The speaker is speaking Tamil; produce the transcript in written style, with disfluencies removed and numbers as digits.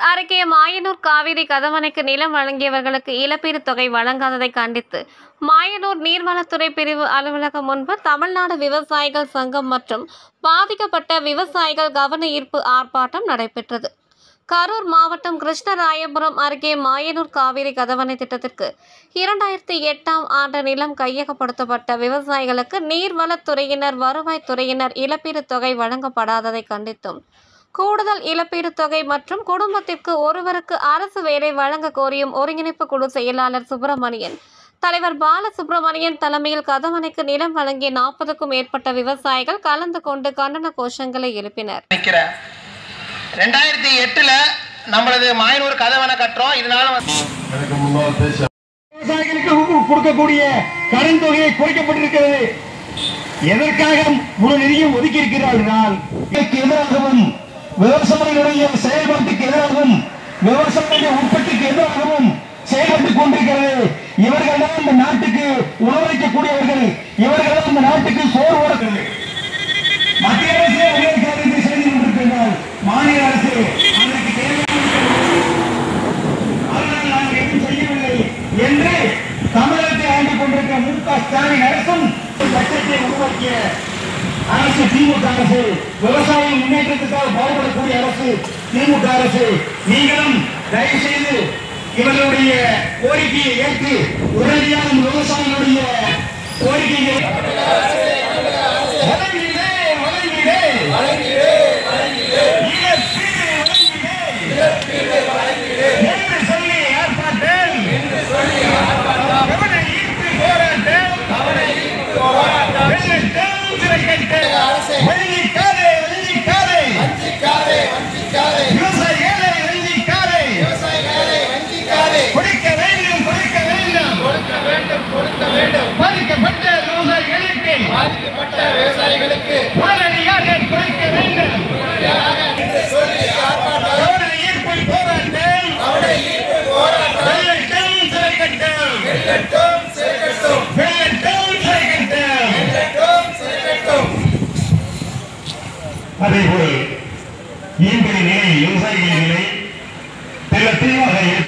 அருகே மாயனூர் காவிரி கதவணைக்கு நிலம் வழங்கியவர்களுக்கு இழப்பீடு தொகை வழங்காததை கண்டித்து மாயனூர் நீர்வளத்துறை பிரிவு அலுவலகம் முன்பு தமிழ்நாடு விவசாயிகள் சங்கம் மற்றும் பாதிக்கப்பட்ட விவசாயிகள் கவன ஈர்ப்பு ஆர்ப்பாட்டம் நடைபெற்றது. கரூர் மாவட்டம் கிருஷ்ணராயபுரம் அருகே மாயனூர் காவிரி கதவணை திட்டத்திற்கு 2008ஆம் ஆண்டு நிலம் கையகப்படுத்தப்பட்ட விவசாயிகளுக்கு நீர்வளத்துறையினர் வருவாய்த்துறையினர் இழப்பீடு தொகை வழங்கப்படாததை கண்டித்தும் கூடுதல் இழப்பீடு தொகை மற்றும் குடும்பத்திற்கு ஒருவருக்கு அரசு வேலை வழங்க கோரியும் ஒருங்கிணைப்பு குழு செயலாளர் சுப்பிரமணியன், தலைவர் பாலசுப்பிரமணியன் தலைமையில் கதவணைக்கு நிலம் வழங்கிய 40க்கும் மேற்பட்ட விவசாயிகள் கலந்து கொண்டு கண்டன கோஷங்களை எழுப்பினர். 2008ல நம்மளது மாயனூர் கதவணை கட்டுறோம். இதனால விவசாயிகளுக்கு கொடுக்கக்கூடிய கடன் தொகையை குறைக்கப்பட்டிருக்கிறது. எதற்காக முழு நிதியும் ஒதுக்கி இருக்கிறார்கள்? எதிராகவும் விவசாயிகளுடைய செயல்பாட்டுக்கு எதிராகவும் விவசாயிகளுடைய உற்பத்திக்கு எதிராகவும் செயல்பட்டுக் கொண்டிருக்கிறது. இவர்கள் தான் இந்த நாட்டுக்கு உணவளிக்கக்கூடியவர்கள். இவர்கள் தான் இந்த நாட்டுக்கு சோறு ஓடுகிறது. மத்திய அரசு ஒரே காரியத்தை செய்து கொண்டிருக்கிறார். மாநில அரசு அதற்கு தேவையான நாங்கள் எதுவும் செய்யவில்லை என்று தமிழகத்தை ஆண்டு கொண்டிருக்கிற மு.க. ஸ்டாலின் அரசும் சட்டத்தை உருவாக்கிய அரசு திமுக அரசு, விவசாய முன்னேற்றத்துக்காக பாடுபடக்கூடிய அரசு திமுக அரசு. நீங்களும் தயவு செய்து இவர்களுடைய கோரிக்கையை ஏற்று உடனடியாக விவசாயிகளுடைய கோரிக்கையை விவசாயிகளுக்கு உடனடியாக கொடுக்க வேண்டும். அதேபோல் இன்றைய நிலை விவசாயிகளின் நிலை